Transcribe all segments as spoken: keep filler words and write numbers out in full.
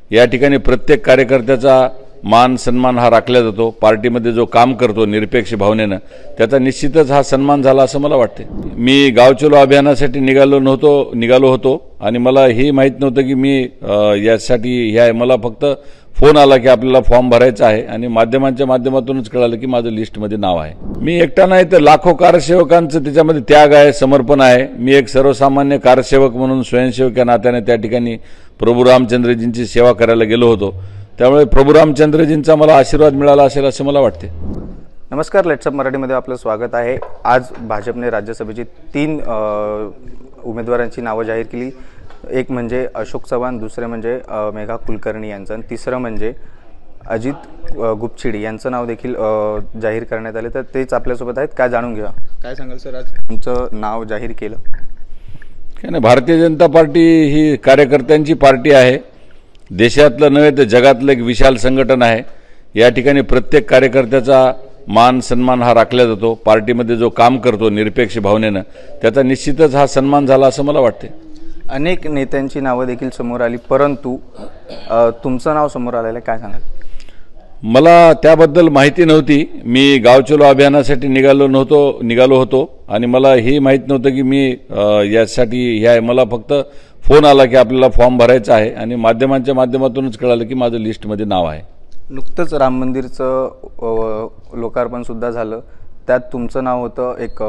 या ठिकाणी प्रत्येक कार्यकर्त्याचा मान सन्मान हा राखला जातो। पार्टीमध्ये जो काम करतो निरपेक्ष भावनेनं त्याचा निश्चितच हा सन्मान झाला असं मला वाटते। मी गाव चलो अभियानासाठी निघालो नव्हतो निघालो होतो आणि मला हे माहित नव्हतं की मी यासाठी ह्या मला फक्त फोन आला की आपल्याला फॉर्म भरायचा आहे आणि माध्यमांच्या माध्यमातूनच कळालं की माझं लिस्टमध्ये नाव आहे। मी एकटा नाही तर लाखो कारसेवकांचं त्याच्यामध्ये त्याग आहे, समर्पण आहे। मी एक सर्वसामान्य कारसेवक म्हणून स्वयंसेवक या नात्याने त्या ठिकाणी प्रभू रामचंद्रजींची सेवा करायला गेलो होतो। त्यामुळे प्रभू रामचंद्रजींचा मला आशीर्वाद मिळाला असेल असं मला वाटते। नमस्कार, लेट्स अप मराठीमध्ये आपलं स्वागत आहे। आज भाजपने राज्यसभेची तीन उमेदवारांची नावं जाहीर केली। एक म्हणजे अशोक चव्हाण, दुसरे म्हणजे मेघा कुलकर्णी यांचं आणि तिसरं म्हणजे अजित गुपचिडे यांचं नाव देखील जाहीर करण्यात आले। तर तेच आपल्यासोबत आहेत, काय जाणून घ्या। काय सांगाल सर, आज तुमचं नाव जाहीर केलं? काय नाही, भारतीय जनता पार्टी ही कार्यकर्त्यांची पार्टी आहे। देशातलं नव्हे तर जगातलं एक विशाल संघटन आहे। या ठिकाणी प्रत्येक कार्यकर्त्याचा मान सन्मान हा राखला जातो। पार्टीमध्ये जो काम करतो निरपेक्ष भावनेनं त्याचा निश्चितच हा सन्मान झाला असं मला वाटते। अनेक नेत्यांची नावं देखील समोर आली, परंतु तुमचं नाव समोर आलेलं आहे, काय सांगाल? मला त्याबद्दल माहिती नव्हती। मी गाव चलो अभियानासाठी निघालो नव्हतो निघालो होतो आणि मला हे माहित नव्हतं की मी यासाठी ह्या मला फक्त फोन आला की आपल्याला फॉर्म भरायचा आहे आणि माध्यमांच्या माध्यमातूनच कळालं की माझं लिस्टमध्ये नाव आहे। नुकतंच राम मंदिरचं लोकार्पण सुद्धा झालं, त्यात तुमचं नाव होतं, एक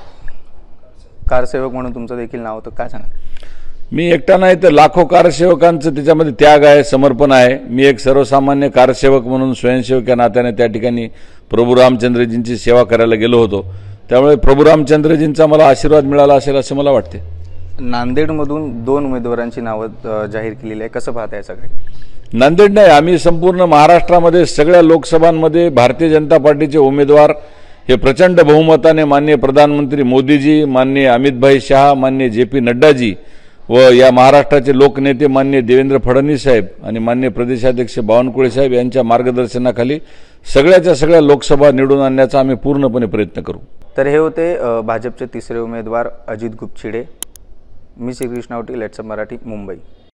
कारसेवक म्हणून तुमचं देखील नाव होतं, काय सांगा? मी एकटा नाही तर लाखो कारसेवकांचं त्याच्यामध्ये त्याग आहे, समर्पण आहे। मी एक सर्वसामान्य कारसेवक म्हणून स्वयंसेवक या नात्याने त्या ठिकाणी प्रभू रामचंद्रजींची सेवा करायला गेलो होतो। त्यामुळे प्रभू रामचंद्रजींचा मला आशीर्वाद मिळाला असेल असं मला वाटते। नांदेडमधून दोन उमेदवारांची नावं जाहीर केलेली आहे, कसं पाहताय सगळे? नांदेड नाही, आम्ही संपूर्ण महाराष्ट्रामध्ये सगळ्या लोकसभांमध्ये भारतीय जनता पार्टीचे उमेदवार हे प्रचंड बहुमताने माननीय प्रधानमंत्री मोदीजी, माननीय अमितभाई शाह, माननीय जे पी नड्डाजी व या महाराष्ट्राचे लोकनेते माननीय देवेंद्र फडणवीस साहेब आणि माननीय प्रदेशाध्यक्ष बावनकुळे साहेब यांच्या मार्गदर्शनाखाली सगळ्याच्या सगळ्या लोकसभा निवडून आणण्याचा आम्ही पूर्णपणे प्रयत्न करू। तर हे होते भाजपचे तिसरे उमेदवार अजित गुपचिडे। मी श्रीकृष्णावटी, लेट्स अप मराठी, मुंबई।